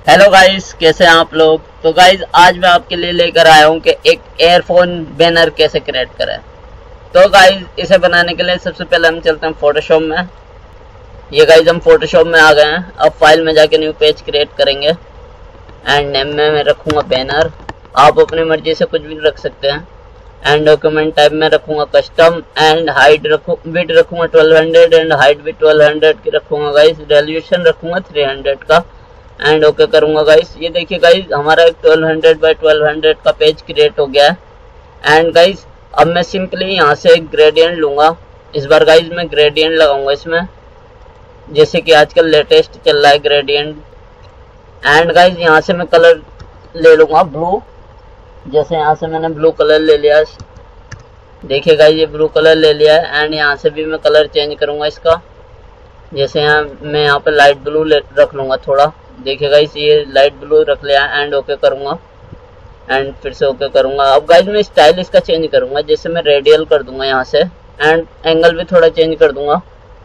Hello guys, कैसे हैं आप लोग। तो गाइस आज मैं आपके लिए लेकर आया हूं कि एक एयरफोन बैनर कैसे क्रिएट करें। तो गाइस इसे बनाने के लिए सबसे पहले हम चलते हैं फोटोशॉप में। ये गाइस हम फोटोशॉप में आ गए हैं। अब फाइल में जाके न्यू पेज क्रिएट करेंगे एंड नेम में मैं रखूंगा बैनर। आप अपनी मर्जी से कुछ भी रख सकते हैं। एंड डॉक्यूमेंट टाइप में रखूंगा कस्टम एंड हाइट विड्थ रखूंगा 1200 एंड हाइट भी 1200 की रखूंगा गाइस। रेजोल्यूशन रखूंगा 300 का एंड ओके करूंगा गाइस। ये देखिए गाइस हमारा एक 1200 बाय 1200 का पेज क्रिएट हो गया है। एंड गाइस अब मैं सिंपली यहाँ से एक ग्रेडियंट लूंगा। इस बार गाइस मैं ग्रेडियंट लगाऊंगा इसमें, जैसे कि आजकल लेटेस्ट चल रहा है ग्रेडियंट। एंड गाइस यहाँ से मैं कलर ले लूंगा ब्लू। जैसे यहाँ से मैंने ब्लू कलर ले लिया, देखिए गाइस ये ब्लू कलर ले लिया है। एंड यहाँ से भी मैं कलर चेंज करूंगा इसका। जैसे मैं यहाँ पे लाइट ब्लू रख लूंगा थोड़ा। देखिए गाइस ये लाइट ब्लू रख लिया एंड ओके करूंगा एंड फिर से ओके करूंगा। अब गाइस मैं स्टाइल इसका चेंज करूंगा। जैसे मैं रेडियल कर दूंगा यहाँ से एंड एंगल भी थोड़ा चेंज कर दूंगा।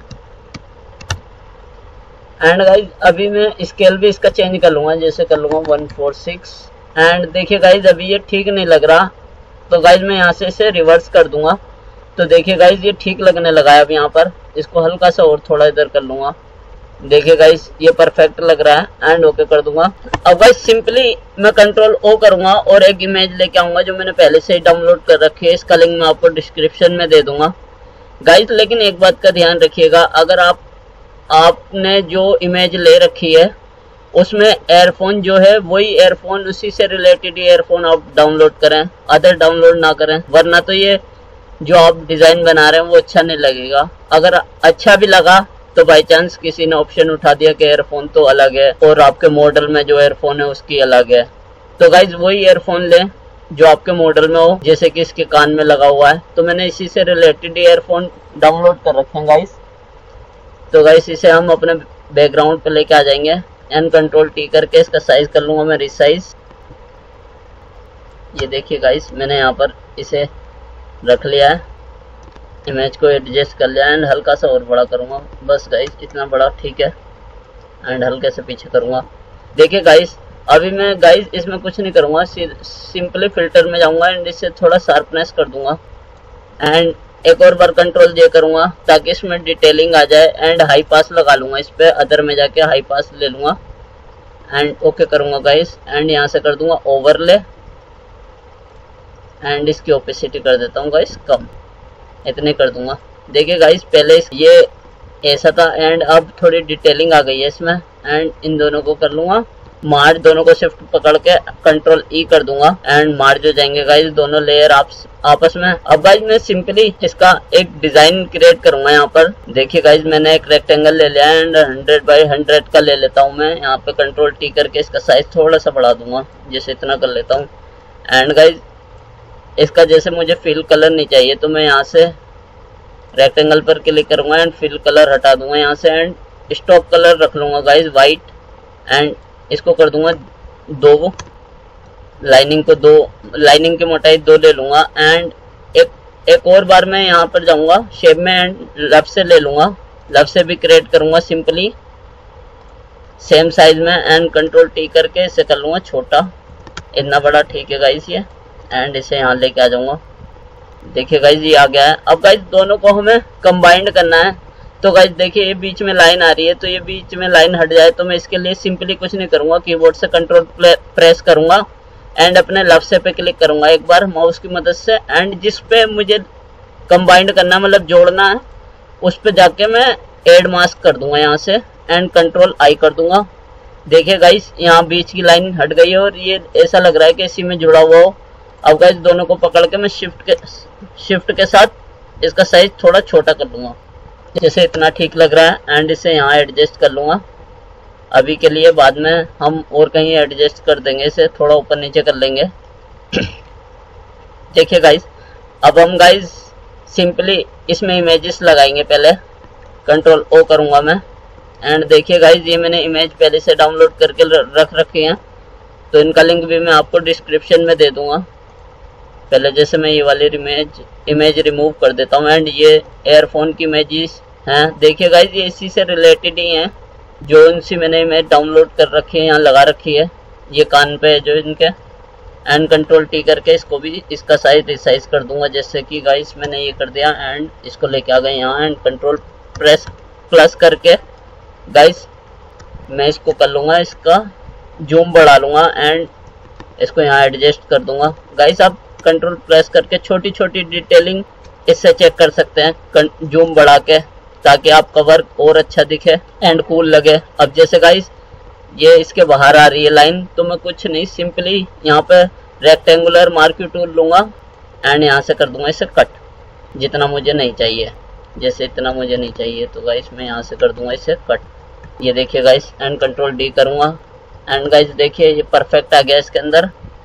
एंड गाइस अभी मैं स्केल भी इसका चेंज कर लूंगा। जैसे कर लूंगा 146। एंड देखिए गाइस अभी ये ठीक नहीं लग रहा, तो गाइस मैं यहाँ से इसे रिवर्स कर दूंगा। तो देखिए गाइस ये ठीक लगने लगा है। अब यहाँ पर इसको हल्का सा और थोड़ा इधर कर लूंगा। देखिए गाइस ये परफेक्ट लग रहा है एंड ओके कर दूंगा। अब गाइस सिंपली मैं कंट्रोल ओ करूंगा और एक इमेज लेके आऊंगा जो मैंने पहले से ही डाउनलोड कर रखी है। इसका लिंक मैं आपको डिस्क्रिप्शन में दे दूंगा गाइस। लेकिन एक बात का ध्यान रखिएगा, अगर आपने जो इमेज ले रखी है उसमें एयरफोन जो है वही एयरफोन, उसी से रिलेटेड एयरफोन आप डाउनलोड करें, अदर डाउनलोड ना करें। वरना तो ये जो आप डिज़ाइन बना रहे हैं वो अच्छा नहीं लगेगा। अगर अच्छा भी लगा तो बाई चांस किसी ने ऑप्शन उठा दिया कि एयरफोन तो अलग है और आपके मॉडल में जो एयरफोन है उसकी अलग है, तो गाइज वही एयरफोन लें जो आपके मॉडल में हो। जैसे कि इसके कान में लगा हुआ है, तो मैंने इसी से रिलेटेड एयरफोन डाउनलोड कर रखे हैं गाइज। तो गाइज इसे हम अपने बैकग्राउंड पे लेके आ जाएंगे एंड कंट्रोल टी करके इसका साइज कर लूंगा मैं रिसाइज। ये देखिए गाइज मैंने यहाँ पर इसे रख लिया है, इमेज को एडजस्ट कर लिया एंड हल्का सा और बड़ा करूँगा। बस गाइस इतना बड़ा ठीक है एंड हल्के से पीछे करूँगा। देखिए गाइस अभी मैं गाइस इसमें कुछ नहीं करूँगा, सिंपली फिल्टर में जाऊँगा एंड इससे थोड़ा शार्पनेस कर दूँगा एंड एक और बार कंट्रोल जे करूँगा ताकि इसमें डिटेलिंग आ जाए। एंड हाई पास लगा लूँगा इस पर, अदर में जाके हाई पास ले लूँगा एंड ओके करूँगा गाइस। एंड यहाँ से कर दूँगा ओवरले एंड इसकी ओपेसिटी कर देता हूँ गाइस कम, इतने कर दूंगा। देखिए गाइस पहले ये ऐसा था एंड अब थोड़ी डिटेलिंग आ गई है इसमें। एंड इन दोनों को कर लूंगा मार्ज, दोनों को शिफ्ट पकड़ के कंट्रोल ई कर दूंगा एंड मार्ज हो जाएंगे गाइस दोनों लेयर आपस में। अब गाइस मैं सिंपली इसका एक डिजाइन क्रिएट करूंगा यहाँ पर। देखिए गाइस मैंने एक रेक्टेंगल ले लिया एंड 100 बाई 100 का ले लेता हूँ मैं। यहाँ पे कंट्रोल टी करके इसका साइज थोड़ा सा बढ़ा दूंगा, जैसे इतना कर लेता हूँ। एंड गाइस इसका जैसे मुझे फिल कलर नहीं चाहिए तो मैं यहाँ से रेक्टेंगल पर क्लिक करूँगा एंड फिल कलर हटा दूंगा यहाँ से एंड स्टॉक कलर रख लूँगा गाइस वाइट। एंड इसको कर दूंगा 2, लाइनिंग को 2, लाइनिंग की मोटाई 2 ले लूँगा। एंड एक और बार मैं यहाँ पर जाऊँगा शेप में एंड लेफ्ट से ले लूँगा, लेफ्ट से भी क्रिएट करूँगा सिंपली सेम साइज में एंड कंट्रोल टी करके इसे कर लूँगा छोटा, इतना बड़ा ठीक है गाइस ये। एंड इसे यहाँ लेके आ जाऊंगा। देखिए गाइज ये आ गया है। अब गाइज दोनों को हमें कंबाइंड करना है। तो गाइज देखिए ये बीच में लाइन आ रही है, तो ये बीच में लाइन हट जाए तो मैं इसके लिए सिंपली कुछ नहीं करूंगा, कीबोर्ड से कंट्रोल प्रेस करूंगा एंड अपने लेफ्ट से पे क्लिक करूंगा एक बार माउस की मदद से। एंड जिस पे मुझे कंबाइंड करना मतलब जोड़ना है उस पे जाके मैं एड मास्क कर दूंगा यहाँ से एंड कंट्रोल आई कर दूंगा। देखिए गाइज यहाँ बीच की लाइन हट गई है और ये ऐसा लग रहा है कि इसी में जुड़ा हुआ हो। अब गाइस दोनों को पकड़ के मैं शिफ्ट के साथ इसका साइज थोड़ा छोटा कर लूँगा, जैसे इतना ठीक लग रहा है। एंड इसे यहाँ एडजस्ट कर लूँगा अभी के लिए, बाद में हम और कहीं एडजस्ट कर देंगे, इसे थोड़ा ऊपर नीचे कर लेंगे। देखिए गाइस अब हम गाइस सिंपली इसमें इमेजेस लगाएंगे। पहले कंट्रोल ओ करूँगा मैं एंड देखिए गाइस ये मैंने इमेज पहले से डाउनलोड करके रख रखी हैं, तो इनका लिंक भी मैं आपको डिस्क्रिप्शन में दे दूँगा। पहले जैसे मैं ये वाली इमेज रिमूव कर देता हूँ एंड ये एयरफोन की इमेजेस हैं। देखिए गाइज ये इसी से रिलेटेड ही हैं जो इनसी मैंने इमेज डाउनलोड कर रखी है, यहाँ लगा रखी है, ये कान पे है जो इनके, एंड कंट्रोल टी करके इसको भी इसका साइज रिसाइज कर दूंगा। जैसे कि गाइस मैंने ये कर दिया एंड इसको लेके आ गए यहाँ, एंड कंट्रोल प्रेस प्लस करके गाइस मैं इसको कर लूँगा, इसका जूम बढ़ा लूँगा एंड इसको यहाँ एडजस्ट कर दूंगा। गाइस आप कंट्रोल प्रेस करके छोटी छोटी डिटेलिंग इससे चेक कर सकते हैं जूम बढ़ा के, ताकि आपका वर्क और अच्छा दिखे एंड कूल लगे। अब जैसे गाइस ये इसके बाहर आ रही है लाइन, तो मैं कुछ नहीं, सिंपली यहाँ पे रेक्टेंगुलर मार्क्यू टूल लूँगा एंड यहाँ से कर दूंगा इसे कट, जितना मुझे नहीं चाहिए। जैसे इतना मुझे नहीं चाहिए तो गाइस मैं यहाँ से कर दूंगा इसे कट। ये देखिए गाइस, एंड कंट्रोल डी करूँगा एंड गाइस देखिए ये परफेक्ट आ गया इसके अंदर।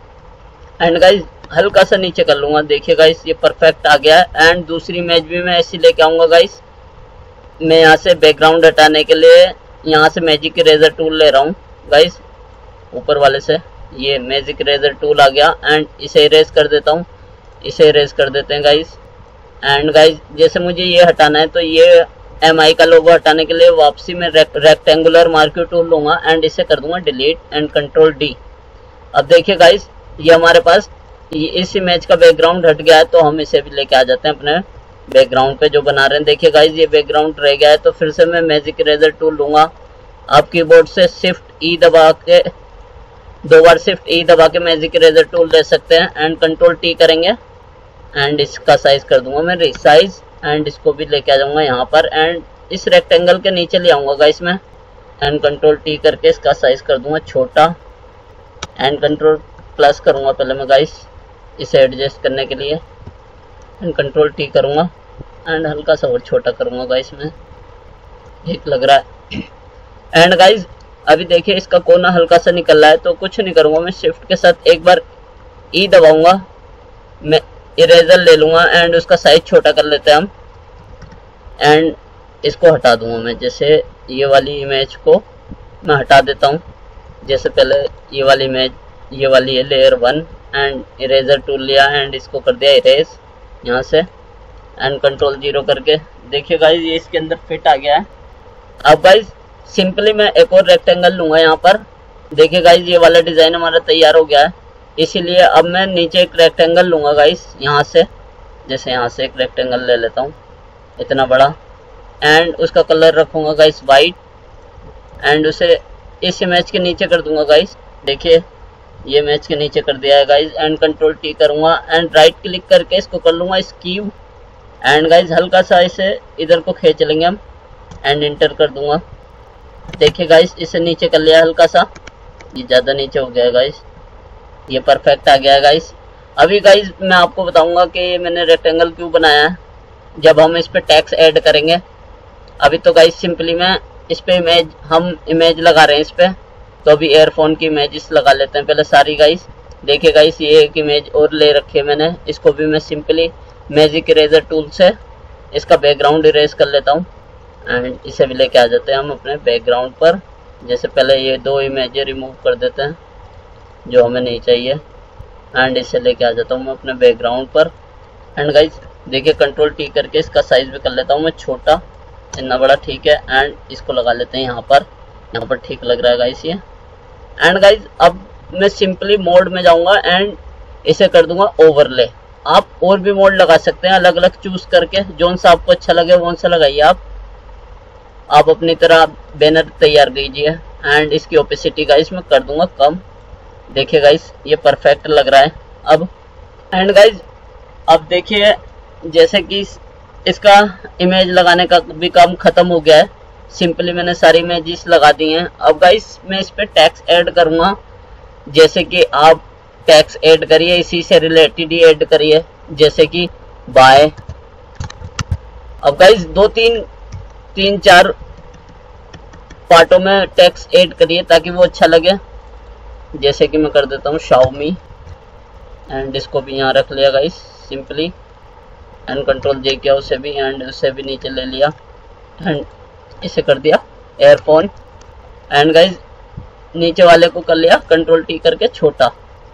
एंड गाइस हल्का सा नीचे कर लूँगा, देखिए गाइस ये परफेक्ट आ गया। एंड दूसरी इमेज भी मैं ऐसी लेके आऊँगा गाइस। मैं यहाँ से बैकग्राउंड हटाने के लिए यहाँ से मैजिक इरेजर टूल ले रहा हूँ गाइस, ऊपर वाले से ये मैजिक इरेजर टूल आ गया एंड इसे इरेज कर देता हूँ। इसे इरेज कर देते हैं गाइस। एंड गाइस जैसे मुझे ये हटाना है, तो ये MI का लोगो हटाने के लिए वापसी में रेक्टेंगुलर मार्क्यू टूल लूँगा एंड इसे कर दूंगा डिलीट एंड कंट्रोल डी। अब देखिए गाइस ये हमारे पास इस इमेज का बैकग्राउंड हट गया है, तो हम इसे भी लेके आ जाते हैं अपने बैकग्राउंड पे जो बना रहे हैं। देखिए गाइस ये बैकग्राउंड रह गया है, तो फिर से मैं मैजिक इरेजर टूल लूँगा। आप कीबोर्ड से शिफ्ट ई दबा के 2 बार शिफ्ट ई दबा के मैजिक इरेजर टूल ले सकते हैं एंड कंट्रोल टी करेंगे एंड इसका साइज कर दूंगा मैं रिसाइज एंड इसको भी लेके आ जाऊंगा यहाँ पर एंड इस रेक्टेंगल के नीचे ले आऊंगा गाइस मैं, एंड कंट्रोल टी करके इसका साइज कर दूंगा छोटा एंड कंट्रोल प्लस करूंगा पहले मैं गाइस इसे एडजस्ट करने के लिए, एंड कंट्रोल टी करूंगा एंड हल्का सा और छोटा करूंगा गाइस मैं, ठीक लग रहा है। एंड गाइस अभी देखिए इसका कोना हल्का सा निकल रहा है, तो कुछ नहीं करूंगा मैं, शिफ्ट के साथ एक बार ई दबाऊंगा, मैं इरेजर ले लूँगा एंड उसका साइज छोटा कर लेते हैं हम एंड इसको हटा दूंगा मैं। जैसे ये वाली इमेज को मैं हटा देता हूँ, जैसे पहले ये वाली इमेज, ये वाली है लेयर 1 एंड इरेजर टूल लिया एंड इसको कर दिया इरेज यहाँ से एंड कंट्रोल 0 करके। देखिए गाइस ये इसके अंदर फिट आ गया है। अब गाइस सिंपली मैं एक और रेक्टेंगल लूँगा यहाँ पर। देखिए गाइस ये वाला डिज़ाइन हमारा तैयार हो गया है, इसीलिए अब मैं नीचे एक रेक्टेंगल लूँगा गाइस यहाँ से, जैसे यहाँ से एक रेक्टेंगल ले लेता हूँ इतना बड़ा एंड उसका कलर रखूँगा गाइस वाइट एंड उसे इस इमेज के नीचे कर दूँगा गाइस। देखिए ये इमेज के नीचे कर दिया है गाइस एंड कंट्रोल टी करूँगा एंड राइट क्लिक करके इसको कर लूँगा स्कीव एंड गाइस हल्का सा इसे इधर को खींच लेंगे हम एंड इंटर कर दूँगा। देखिए गाइस इसे नीचे कर लिया हल्का सा, ये ज़्यादा नीचे हो गया है गाइस, ये परफेक्ट आ गया है गाइस। अभी गाइस मैं आपको बताऊंगा कि मैंने रेक्टेंगल क्यों बनाया है जब हम इस पे टेक्स्ट ऐड करेंगे। अभी तो गाइस सिंपली मैं इस पे हम इमेज लगा रहे हैं इस पे, तो अभी एयरफोन की इमेजेस लगा लेते हैं पहले सारी गाइस। देखिए गाइस ये एक इमेज और ले रखी है मैंने, इसको भी मैं सिंपली मैजिक इरेजर टूल से इसका बैकग्राउंड इरेज कर लेता हूँ एंड इसे भी लेके आ जाते हैं हम अपने बैकग्राउंड पर। जैसे पहले ये 2 इमेजें रिमूव कर देते हैं जो हमें नहीं चाहिए एंड इसे लेके आ जाता हूँ मैं अपने बैकग्राउंड पर। एंड गाइस देखिए कंट्रोल टी करके इसका साइज भी कर लेता हूँ मैं छोटा, इतना बड़ा ठीक है एंड इसको लगा लेते हैं यहाँ पर ठीक लग रहा है गाइस ये। एंड गाइस अब मैं सिंपली मोड में जाऊँगा एंड इसे कर दूंगा ओवरले। आप और भी मोड लगा सकते हैं अलग अलग चूज करके, जोन सा आपको अच्छा लगे वो सा लगाइए आप अपनी तरह बैनर तैयार कीजिए एंड इसकी ओपेसिटी गाइस मैं कर दूंगा कम। देखिए गाइस ये परफेक्ट लग रहा है अब। एंड गाइस अब देखिए जैसे कि इसका इमेज लगाने का भी काम खत्म हो गया है, सिंपली मैंने सारी इमेजेस लगा दी हैं। अब गाइस मैं इस पे टेक्स्ट ऐड करूँगा, जैसे कि आप टेक्स्ट ऐड करिए, इसी से रिलेटेड ही ऐड करिए, जैसे कि बाय। अब गाइस 2-3-4 पार्टों में टेक्स्ट ऐड करिए ताकि वो अच्छा लगे। जैसे कि मैं कर देता हूँ शाओमी एंड इसको भी यहाँ रख लिया guys simply and control J किया उसे भी एंड उसे भी नीचे ले लिया एंड इसे कर दिया एयरफोन एंड गाइस नीचे वाले को कर लिया कंट्रोल टी करके छोटा।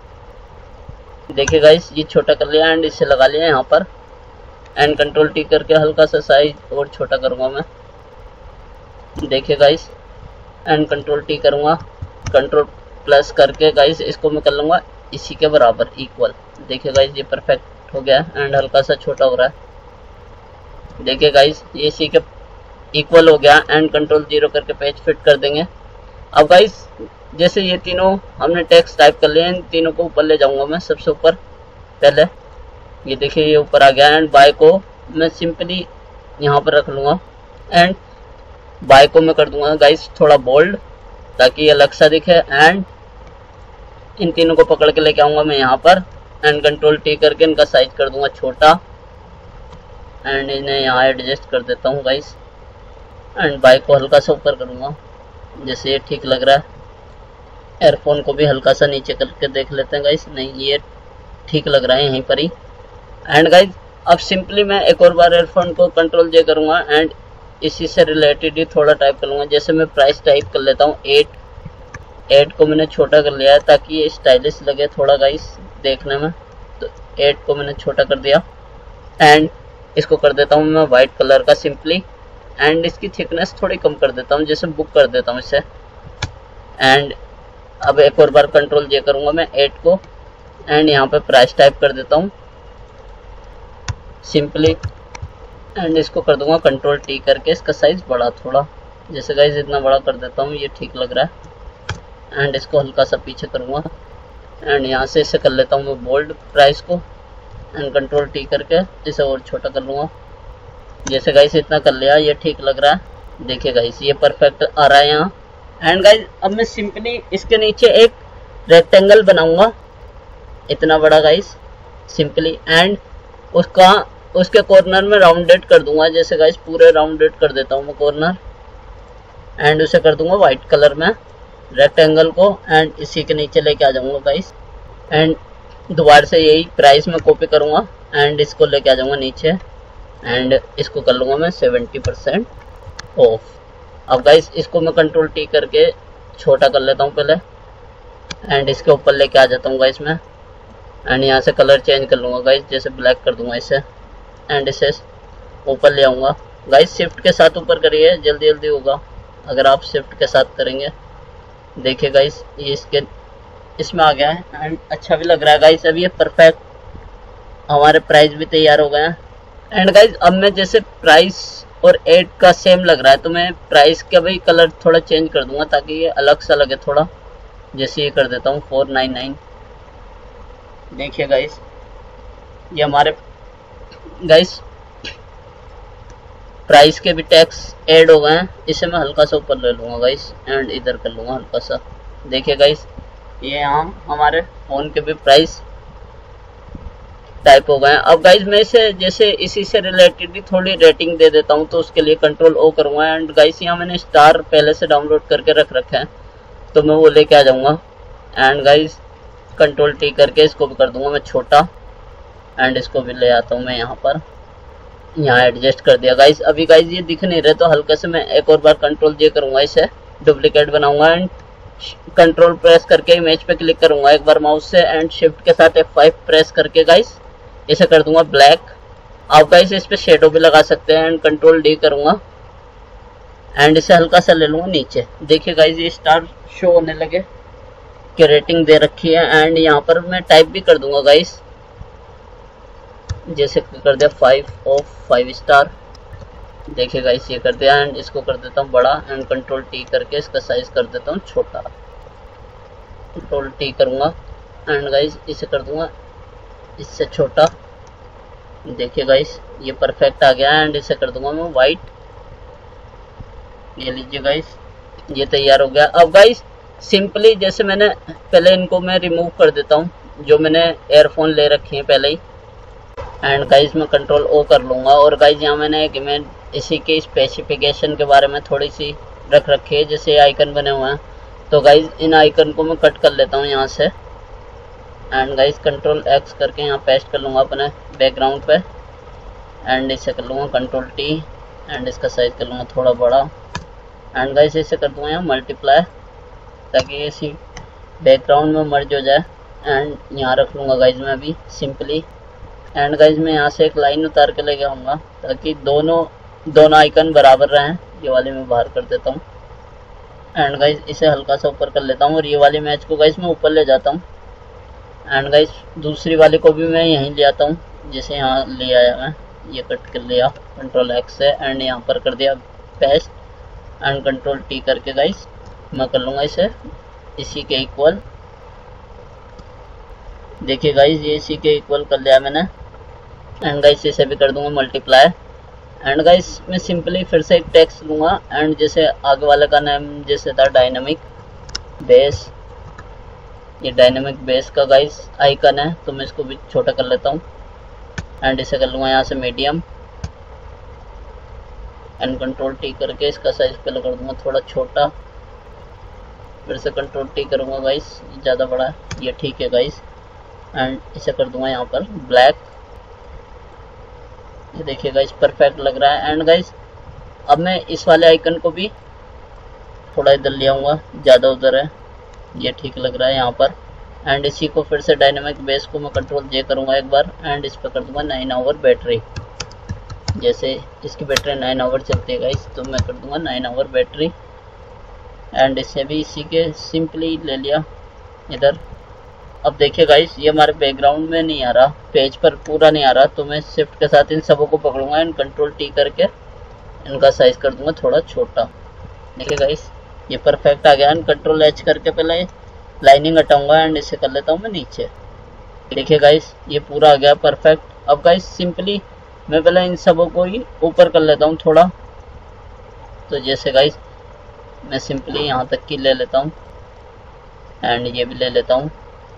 देखिए गाइस ये छोटा कर लिया एंड इसे लगा लिया यहाँ पर एंड कंट्रोल टी करके हल्का सा साइज और छोटा करूँगा मैं। देखिए गाइस एंड कंट्रोल टी करूँगा, कंट्रोल प्लस करके गाइस इसको मैं कर लूँगा इसी के बराबर इक्वल। देखिए गाइस ये परफेक्ट हो गया एंड हल्का सा छोटा हो रहा है। देखिए गाइस ये इसी के इक्वल हो गया एंड कंट्रोल 0 करके पेज फिट कर देंगे। अब गाइस जैसे ये तीनों हमने टेक्स्ट टाइप कर लिए, इन तीनों को ऊपर ले जाऊंगा मैं सबसे ऊपर पहले। ये देखिए ये ऊपर आ गया एंड बाय को मैं सिंपली यहाँ पर रख लूँगा एंड बाय को मैं कर दूंगा गाइस थोड़ा बोल्ड ताकि ये अलग सा दिखे। एंड इन तीनों को पकड़ के लेके आऊँगा मैं यहाँ पर एंड कंट्रोल टी करके इनका साइज कर दूंगा छोटा एंड इन्हें यहाँ एडजस्ट कर देता हूँ गाइस एंड बाय को हल्का सा ऊपर करूँगा जैसे ये ठीक लग रहा है। एयरफोन को भी हल्का सा नीचे करके देख लेते हैं गाइस, नहीं ये ठीक लग रहा है यहीं पर ही। एंड गाइस अब सिंपली मैं एक और बार एयरफोन को कंट्रोल जे करूँगा एंड इसी से रिलेटेड ही थोड़ा टाइप कर लूँगा। जैसे मैं प्राइस टाइप कर लेता हूँ 8 को मैंने छोटा कर लिया है ताकि ये स्टाइलिश लगे थोड़ा गाइस देखने में, तो 8 को मैंने छोटा कर दिया एंड इसको कर देता हूँ मैं वाइट कलर का सिंपली एंड इसकी थिकनेस थोड़ी कम कर देता हूँ, जैसे बुक कर देता हूँ इसे। एंड अब एक और बार कंट्रोल जे करूँगा मैं 8 को एंड यहाँ पे प्राइस टाइप कर देता हूँ सिंपली एंड इसको कर दूंगा कंट्रोल टी करके इसका साइज बड़ा थोड़ा, जैसे गाइस इतना बड़ा कर देता हूँ ये ठीक लग रहा है। एंड इसको हल्का सा पीछे करूँगा एंड यहाँ से इसे कर लेता हूँ मैं बोल्ड प्राइस को एंड कंट्रोल टी करके इसे और छोटा कर लूँगा। जैसे गाइस इतना कर लिया ये ठीक लग रहा है। देखिए गाइस ये परफेक्ट आ रहा है यहाँ। एंड गाइस अब मैं सिंपली इसके नीचे एक रेक्टेंगल बनाऊंगा इतना बड़ा गाइस सिंपली एंड उसके कॉर्नर में राउंडेड कर दूंगा। जैसे गाइस पूरे राउंडेड कर देता हूँ मैं कॉर्नर एंड उसे कर दूंगा वाइट कलर में रेक्टेंगल को एंड इसी के नीचे लेके आ जाऊंगा गाइस एंड दोबारा से यही प्राइस में कॉपी करूंगा एंड इसको लेके आ जाऊंगा नीचे एंड इसको कर लूँगा मैं 70% ऑफ। अब गाइस इसको मैं कंट्रोल टी करके छोटा कर लेता हूँ पहले एंड इसके ऊपर लेके आ जाता हूँ गाइस मैं एंड यहाँ से कलर चेंज कर लूँगा गाइस, जैसे ब्लैक कर दूँगा इसे एंड इसे ऊपर ले आऊँगा गाइस। शिफ्ट के साथ ऊपर करिए जल्दी जल्दी होगा अगर आप शिफ्ट के साथ करेंगे। देखिए गाइस ये इसमें आ गया है एंड अच्छा भी लग रहा है गाइस। अभी ये परफेक्ट हमारे प्राइस भी तैयार हो गए हैं। एंड गाइस अब मैं जैसे प्राइस और 8 का सेम लग रहा है तो मैं प्राइस का भी कलर थोड़ा चेंज कर दूंगा ताकि ये अलग सा लगे थोड़ा, जैसे ये कर देता हूँ 499। देखिए गाइस ये हमारे गाइस प्राइस के भी टैक्स ऐड हो गए हैं। इसे मैं हल्का सा ऊपर ले लूँगा गाइस एंड इधर कर लूँगा हल्का सा। देखिए गाइस ये यहाँ हमारे फ़ोन के भी प्राइस टाइप हो गए हैं। अब गाइज मैं इसे जैसे इसी से रिलेटेड ही थोड़ी रेटिंग दे देता हूँ तो उसके लिए कंट्रोल ओ करूँगा एंड गाइज यहाँ मैंने स्टार पहले से डाउनलोड करके रख रखा है तो मैं वो लेके आ जाऊँगा एंड गाइज कंट्रोल टी करके इसको भी कर दूँगा मैं छोटा एंड इसको भी ले आता हूँ मैं यहाँ पर, यहाँ एडजस्ट कर दिया गाइज। अभी गाइज ये दिख नहीं रहे तो हल्के से मैं एक और बार कंट्रोल जे करूँगा, इसे डुप्लीकेट बनाऊँगा एंड कंट्रोल प्रेस करके इमेज पे क्लिक करूँगा एक बार माउस से एंड शिफ्ट के साथ F5 प्रेस करके गाइज इसे कर दूंगा ब्लैक। आप गाइस इस पे शेडो भी लगा सकते हैं एंड कंट्रोल डी करूंगा एंड इसे हल्का सा ले लूंगा नीचे। देखिए गाइस ये स्टार शो होने लगे कि रेटिंग दे रखी है एंड यहाँ पर मैं टाइप भी कर दूंगा गाइस, जैसे कर दिया 5 ऑफ 5 स्टार। देखिए गाइस ये कर दिया एंड इसको कर देता हूँ बड़ा एंड कंट्रोल टी करके इसका साइज कर देता हूँ छोटा। कंट्रोल टी करूँगा एंड गाइस इसे कर दूंगा इससे छोटा। देखिए गाइस ये परफेक्ट आ गया एंड इसे कर दूंगा मैं वाइट। ये लीजिए गाइस ये तैयार हो गया। अब गाइस सिंपली जैसे मैंने पहले इनको मैं रिमूव कर देता हूँ जो मैंने एयरफोन ले रखी है पहले ही एंड गाइस मैं कंट्रोल ओ कर लूँगा और गाइस यहाँ मैंने एक इमेज इसी के स्पेसिफिकेशन के बारे में थोड़ी सी रख रखी है, जैसे आइकन बने हुए हैं तो गाइस इन आइकन को मैं कट कर लेता हूँ यहाँ से एंड गाइस कंट्रोल एक्स करके यहाँ पेस्ट कर लूँगा अपने बैकग्राउंड पे एंड इसे कर लूँगा कंट्रोल टी एंड इसका साइज कर लूँगा थोड़ा बड़ा एंड गाइस इसे कर दूँगा यहाँ मल्टीप्लाई ताकि ये इसी बैकग्राउंड में मर्ज हो जाए एंड यहाँ रख लूँगा गाइस मैं अभी सिंपली एंड गाइस मैं यहाँ से एक लाइन उतार के लेके आऊँगा ताकि दोनों आइकन बराबर रहें। ये वाले मैं बाहर कर देता हूँ एंड गाइस इसे हल्का सा ऊपर कर लेता हूँ और ये वाली मैच को गाइस मैं ऊपर ले जाता हूँ। एंड गाइस दूसरी वाली को भी मैं यहीं ले आता हूँ, जैसे यहाँ ले आया मैं, ये कट कर लिया कंट्रोल एक्स से एंड यहाँ पर कर दिया पेस्ट एंड कंट्रोल टी करके गाइस मैं कर लूँगा इसे इसी के इक्वल। देखिए गाइस ये इसी के इक्वल कर लिया मैंने। एंड गाइस इसे भी कर दूंगा मल्टीप्लाई। एंड गाइस मैं सिंपली फिर से एक टेक्स्ट लूँगा एंड जैसे आगे वाले का नाम जैसे था डायनामिक बेस, ये डायनामिक बेस का गाइस आइकन है तो मैं इसको भी छोटा कर लेता हूँ एंड इसे कर लूँगा यहाँ से मीडियम एंड कंट्रोल टी करके इसका साइज पहले कर दूँगा थोड़ा छोटा, फिर से कंट्रोल टी करूँगा गाइस, ज़्यादा बड़ा है ये, ठीक है गाइस। एंड इसे कर दूँगा यहाँ पर ब्लैक, ये देखिए गाइस परफेक्ट लग रहा है। एंड गाइस अब मैं इस वाले आइकन को भी थोड़ा इधर ले आऊँगा, ज़्यादा उधर है, ये ठीक लग रहा है यहाँ पर। एंड इसी को फिर से डायनामिक बेस को मैं कंट्रोल जे करूँगा एक बार एंड इस पर कर दूँगा 9 आवर बैटरी, जैसे इसकी बैटरी 9 आवर चलती है गाइस तो मैं कर दूँगा 9 आवर बैटरी। एंड इसे भी इसी के सिंपली ले लिया इधर। अब देखिए गाइस ये हमारे बैकग्राउंड में नहीं आ रहा, पेज पर पूरा नहीं आ रहा, तो मैं शिफ्ट के साथ इन सबों को पकड़ूंगा एंड कंट्रोल टी करके इनका साइज कर दूंगा थोड़ा छोटा। देखिए गाइस ये परफेक्ट आ गया। एंड कंट्रोल एच करके पहले लाइनिंग हटाऊंगा एंड इसे कर लेता हूँ मैं नीचे। देखिए गाइस ये पूरा आ गया परफेक्ट। अब गाइस सिंपली मैं पहले इन सबों को ही ऊपर कर लेता हूँ थोड़ा, तो जैसे गाइस मैं सिंपली यहाँ तक की ले लेता हूँ एंड ये भी ले लेता हूँ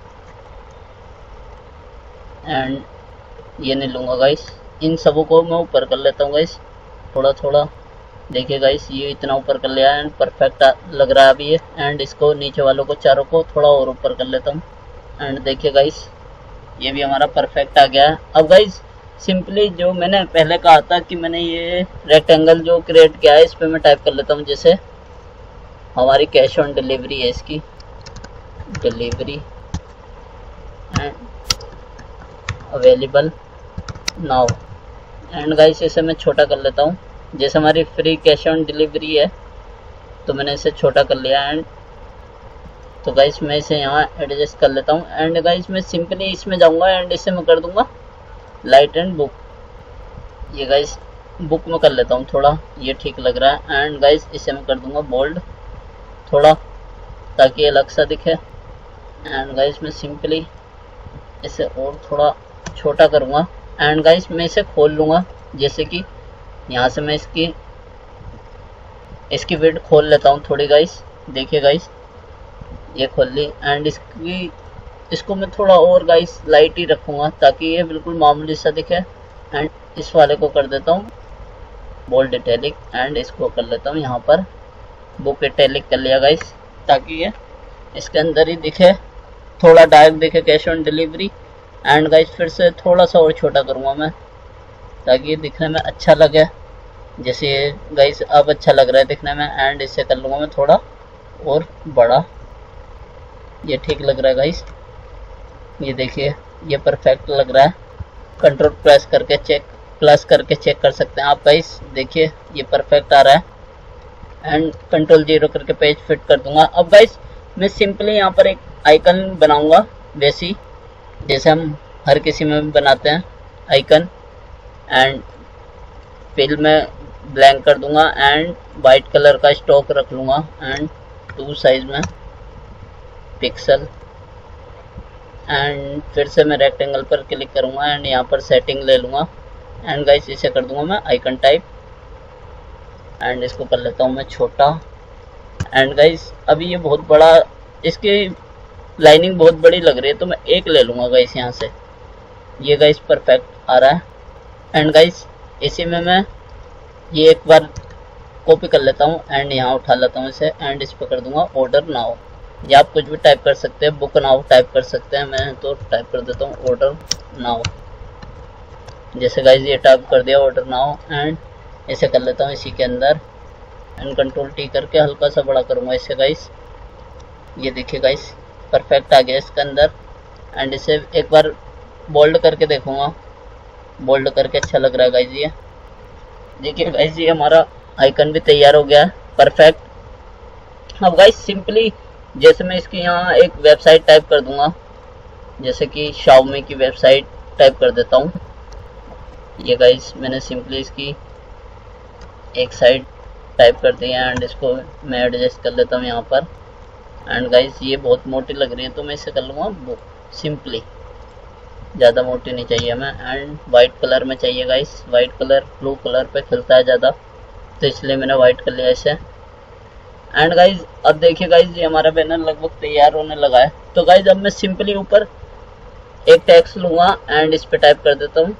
एंड ये नहीं लूँगा गाइस, इन सबों को मैं ऊपर कर लेता हूँ गाइस थोड़ा थोड़ा। देखिए गाइस ये इतना ऊपर कर लिया एंड परफेक्ट लग रहा है अभी ये। एंड इसको नीचे वालों को चारों को थोड़ा और ऊपर कर लेता हूँ एंड देखिए गाइस ये भी हमारा परफेक्ट आ गया है। अब गाइस सिंपली जो मैंने पहले कहा था कि मैंने ये रेक्टेंगल जो क्रिएट किया है इस पर मैं टाइप कर लेता हूँ, जैसे हमारी कैश ऑन डिलीवरी है, इसकी delivery and available now. And guys इसे मैं छोटा कर लेता हूँ, जैसे हमारी फ्री कैश ऑन डिलीवरी है तो मैंने इसे छोटा कर लिया। एंड तो गाइस मैं इसे यहाँ एडजस्ट कर लेता हूँ। एंड गाइस मैं सिंपली इसमें जाऊँगा एंड इसे मैं कर दूँगा लाइट एंड बुक, ये गाइस बुक में कर लेता हूँ थोड़ा, ये ठीक लग रहा है। एंड गाइस इसे मैं कर दूँगा बोल्ड थोड़ा ताकि अलग सा दिखे। एंड गाइस मैं सिंपली इसे और थोड़ा छोटा करूँगा एंड गाइस मैं इसे खोल लूँगा, जैसे कि यहाँ से मैं इसकी विड्थ खोल लेता हूँ थोड़ी गाइस। देखिए गाइस ये खोल ली एंड इसको मैं थोड़ा और गाइस लाइट ही रखूँगा ताकि ये बिल्कुल मामूली सा दिखे। एंड इस वाले को कर देता हूँ बोल्ड इटैलिक एंड इसको कर लेता हूँ यहाँ पर बुक इटैलिक कर लिया गाइस, ताकि ये इसके अंदर ही दिखे, थोड़ा डार्क दिखे cash on delivery. And guys फिर से थोड़ा सा और छोटा करूँगा मैं ताकि ये दिखने में अच्छा लगे, जैसे ये गाइस अब अच्छा लग रहा है दिखने में। एंड इसे कर लूँगा मैं थोड़ा और बड़ा, ये ठीक लग रहा है गाइस, ये देखिए ये परफेक्ट लग रहा है। कंट्रोल प्लस करके चेक कर सकते हैं आप गाइस, देखिए ये परफेक्ट आ रहा है। एंड कंट्रोल 0 करके पेज फिट कर दूंगा। अब गाइस मैं सिंपली यहाँ पर एक आइकन बनाऊंगा, वैसी जैसे हम हर किसी में भी बनाते हैं आइकन। एंड फिल में ब्लैंक कर दूंगा एंड वाइट कलर का स्टॉक रख लूँगा एंड 2 साइज में पिक्सल। एंड फिर से मैं रेक्टेंगल पर क्लिक करूँगा एंड यहाँ पर सेटिंग ले लूँगा एंड गाइस इसे कर दूँगा मैं आइकन टाइप एंड इसको कर लेता हूँ मैं छोटा। एंड गाइस अभी ये बहुत बड़ा, इसकी लाइनिंग बहुत बड़ी लग रही है तो मैं एक ले लूँगा गाइस यहाँ से, ये गाइस परफेक्ट आ रहा है। एंड गाइस इसी में मैं ये एक बार कॉपी कर लेता हूँ एंड यहाँ उठा लेता हूँ इसे एंड इस पर कर दूँगा ऑर्डर नाउ, या आप कुछ भी टाइप कर सकते हैं, बुक नाउ टाइप कर सकते हैं, मैं तो टाइप कर देता हूँ ऑर्डर नाउ। जैसे गाइस ये टाइप कर दिया ऑर्डर नाउ एंड इसे कर लेता हूँ इसी के अंदर एंड कंट्रोल टी करके हल्का सा बड़ा करूँगा इसे गाइस, ये देखिए गाइस परफेक्ट आ गया इसके अंदर। एंड इसे एक बार बोल्ड करके देखूँगा, बोल्ड करके अच्छा लग रहा है गाइस ये। देखिए गाइस ये हमारा आइकन भी तैयार हो गया है परफेक्ट। अब गाइस सिंपली जैसे मैं इसकी यहाँ एक वेबसाइट टाइप कर दूंगा, जैसे कि Xiaomi की वेबसाइट टाइप कर देता हूँ। ये गाइस मैंने सिंपली इसकी एक साइड टाइप कर दी है एंड इसको मैं एडजस्ट कर लेता हूँ यहाँ पर। एंड गाइस ये बहुत मोटी लग रही है तो मैं इसे कर लूँगा बुक, सिंपली ज़्यादा मोटी नहीं चाहिए हमें। एंड वाइट कलर में चाहिए guys, white colour blue colour पे खिलता है ज़्यादा, तो इसलिए मैंने वाइट कर लिया इसे। एंड गाइज अब देखिए गाइज ये हमारा बैनर लगभग तैयार होने लगा है। तो गाइज अब मैं सिंपली ऊपर एक टेक्स्ट लूँगा एंड इस पे टाइप कर देता हूँ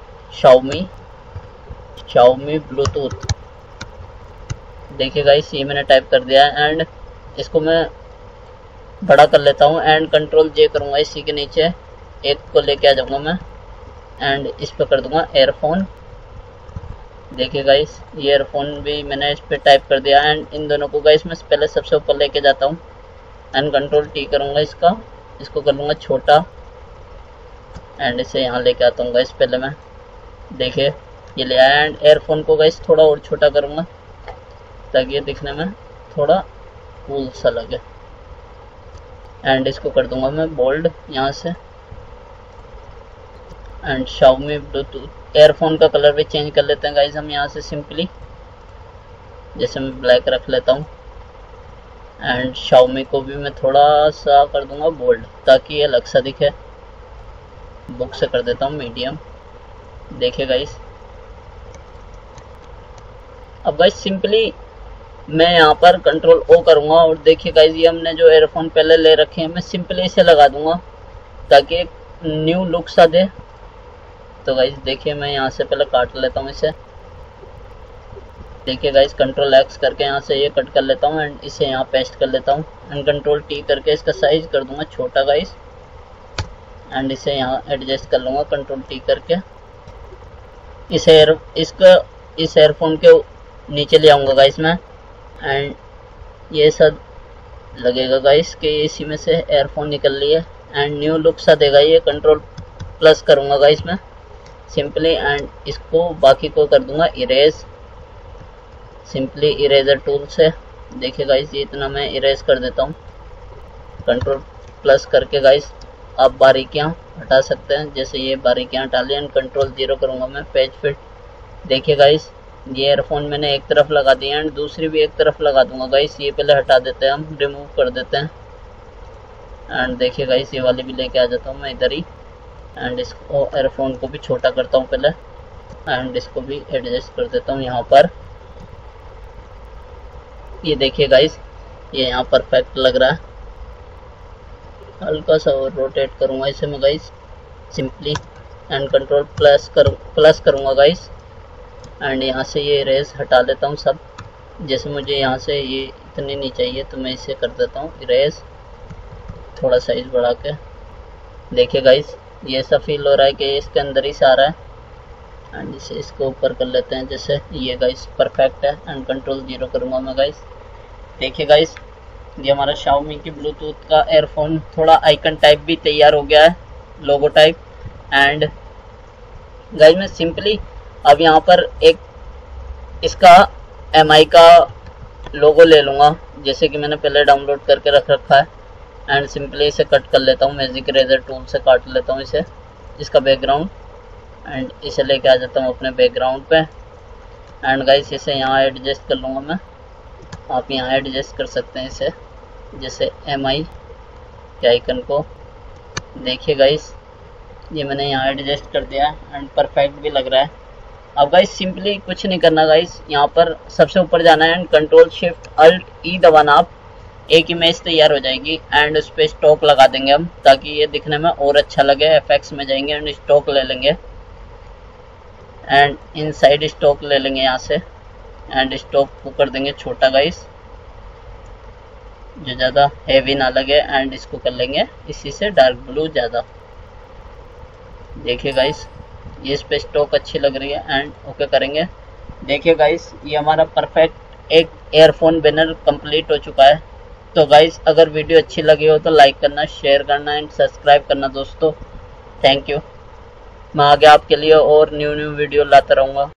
Xiaomi ब्लूटूथ। देखिए गाइज ये मैंने टाइप कर दिया है एंड इसको मैं बड़ा कर लेता हूँ एंड कंट्रोल J करूँगा, इसी के नीचे एक को लेके आ जाऊँगा मैं एंड इस पे कर दूँगा एयरफोन। देखिए गाइस ये एयरफोन भी मैंने इस पे टाइप कर दिया एंड इन दोनों को गाइस मैं पहले सबसे ऊपर लेके जाता हूँ एंड कंट्रोल T करूँगा इसको कर लूँगा छोटा एंड इसे यहाँ लेके आता हूँ गाइस पहले मैं। देखिए ये ले आया एंड एयरफोन को गाइस थोड़ा और छोटा करूँगा ताकि ये दिखने में थोड़ा कूल सा लगे एंड इसको कर दूँगा मैं बोल्ड यहाँ से। एंड Xiaomi ब्लूटूथ एयरफोन का कलर भी चेंज कर लेते हैं गाइज हम यहाँ से सिंपली, जैसे मैं ब्लैक रख लेता हूँ एंड Xiaomi को भी मैं थोड़ा सा कर दूंगा बोल्ड ताकि ये अलग सा दिखे। बुक से कर देता हूँ मीडियम। देखिए गाइज अब गाइज सिंपली मैं यहाँ पर कंट्रोल O करूँगा और देखिए गाइज ये हमने जो एयरफोन पहले ले रखे हैं मैं सिंपली इसे लगा दूंगा ताकि एक न्यू लुक सा दे। तो गाइज देखिए मैं यहाँ से पहले काट लेता हूँ इसे। देखिए गाइज कंट्रोल X करके यहाँ से ये कट कर लेता हूँ एंड इसे यहाँ पेस्ट कर लेता हूँ एंड कंट्रोल T करके इसका साइज कर दूंगा छोटा गाइज एंड इसे यहाँ एडजस्ट कर लूँगा कंट्रोल T करके। इस एयरफोन के नीचे ले आऊँगा गाइज मैं एंड ये सब लगेगा गाइज कि इसी में से एयरफोन निकल ली है एंड न्यू लुक सा देगा ये। कंट्रोल प्लस करूँगा गाइज मैं सिंपली एंड इसको बाकी को कर दूंगा इरेज, सिंपली इरेजर टूल से। देखिए गाइस ये इतना मैं इरेज कर देता हूँ कंट्रोल प्लस करके। गाइस आप बारीकियाँ हटा सकते हैं, जैसे ये बारीकियाँ हटा ली एंड कंट्रोल 0 करूँगा मैं पेज फिट। देखिए गाइस ये एयरफोन मैंने एक तरफ लगा दिया एंड दूसरी भी एक तरफ लगा दूंगा गाइस। ये पहले हटा देते हैं हम, रिमूव कर देते हैं एंड देखिए गाइस ये वाली भी लेके आ जाता हूँ मैं इधर ही एंड इसको एयरफोन को भी छोटा करता हूँ पहले एंड इसको भी एडजस्ट कर देता हूँ यहाँ पर। ये देखिए गाइस ये यहाँ परफेक्ट लग रहा है। हल्का सा और रोटेट करूँगा इसे मैं guys simply and control plus करूँगा गाइस एंड यहाँ से ये इरेज हटा देता हूँ सब। जैसे मुझे यहाँ से ये इतनी नहीं चाहिए तो मैं इसे कर देता हूँ इरेज थोड़ा साइज बढ़ा के। देखिए गाइस ये ऐसा फील हो रहा है कि इसके अंदर ही से आ रहा है एंड इसे इसको ऊपर कर लेते हैं जैसे ये गाइस परफेक्ट है एंड कंट्रोल 0 करूँगा मैं गाइस। देखिए गाइस ये हमारा Xiaomi की ब्लूटूथ का एयरफोन थोड़ा आइकन टाइप भी तैयार हो गया है, लोगो टाइप। एंड गाइस मैं सिंपली अब यहाँ पर एक इसका MI का लोगो ले लूँगा जैसे कि मैंने पहले डाउनलोड करके रख रखा है एंड सिंपली इसे कट कर लेता हूँ, मैजिक इरेजर टूल से काट लेता हूँ इसे, इसका बैकग्राउंड एंड इसे लेके आ जाता हूँ अपने बैकग्राउंड पे एंड गाइस इसे यहाँ एडजस्ट कर लूँगा मैं। आप यहाँ एडजस्ट कर सकते हैं इसे जैसे MI के आइकन को। देखिए गाइस ये मैंने यहाँ एडजस्ट कर दिया एंड परफेक्ट भी लग रहा है। अब गाइस सिंपली कुछ नहीं करना गाइस, यहाँ पर सबसे ऊपर जाना है and control shift alt E दबाना, आप एक इमेज तैयार हो जाएगी एंड उस पर स्टॉक लगा देंगे हम ताकि ये दिखने में और अच्छा लगे। एफएक्स में जाएंगे एंड स्टॉक ले लेंगे एंड इनसाइड स्टॉक ले लेंगे यहाँ से एंड स्टॉक को कर देंगे छोटा गाइस जो ज़्यादा हैवी ना लगे एंड इसको कर लेंगे इसी से डार्क ब्लू ज़्यादा। देखिए गाइस ये इस पे स्टॉक अच्छी लग रही है एंड ओके करेंगे। देखिए गाइस ये हमारा परफेक्ट एक एयरफोन बैनर कंप्लीट हो चुका है। तो गाइस अगर वीडियो अच्छी लगी हो तो लाइक करना, शेयर करना एंड सब्सक्राइब करना दोस्तों। Thank you. मैं आगे आपके लिए और न्यू वीडियो लाता रहूँगा।